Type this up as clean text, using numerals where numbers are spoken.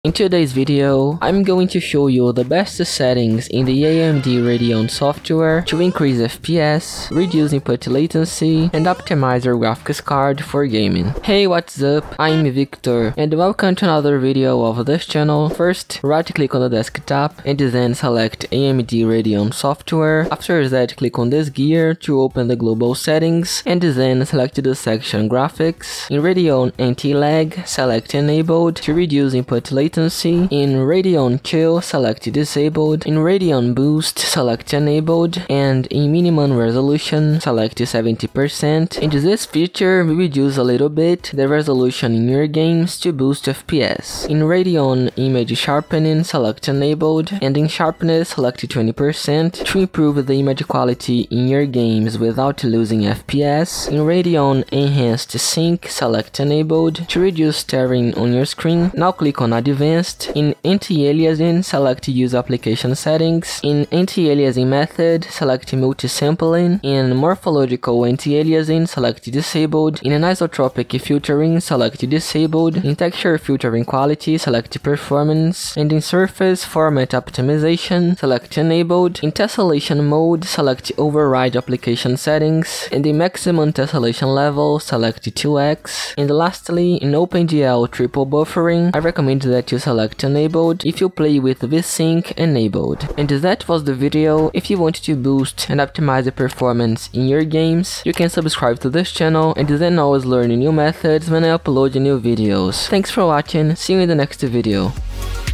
In today's video, I'm going to show you the best settings in the AMD Radeon software to increase FPS, reduce input latency, and optimize your graphics card for gaming. Hey, what's up? I'm Victor, and welcome to another video of this channel. First, right-click on the desktop, and then select AMD Radeon software. After that, click on this gear to open the global settings, and then select the section graphics. In Radeon anti-lag, select enabled to reduce input latency. In Radeon Chill, select disabled. In Radeon Boost, select enabled. And in minimum resolution, select 70%. And this feature will reduce a little bit the resolution in your games to boost FPS. In Radeon Image Sharpening, select enabled. And in sharpness, select 20% to improve the image quality in your games without losing FPS. In Radeon Enhanced Sync, select enabled to reduce stuttering on your screen. Now click on Advanced. In anti-aliasing, select Use Application Settings. In anti-aliasing method, select multi-sampling. In morphological anti-aliasing, select disabled. In anisotropic filtering, select disabled. In texture filtering quality, select performance. And in surface format optimization, select enabled. In tessellation mode, select override application settings. And in maximum tessellation level, select 2x. And lastly, in OpenGL triple buffering, I recommend that you select enabled if you play with VSync enabled. And that was the video. If you want to boost and optimize the performance in your games, you can subscribe to this channel and then always learn new methods when I upload new videos. Thanks for watching, see you in the next video.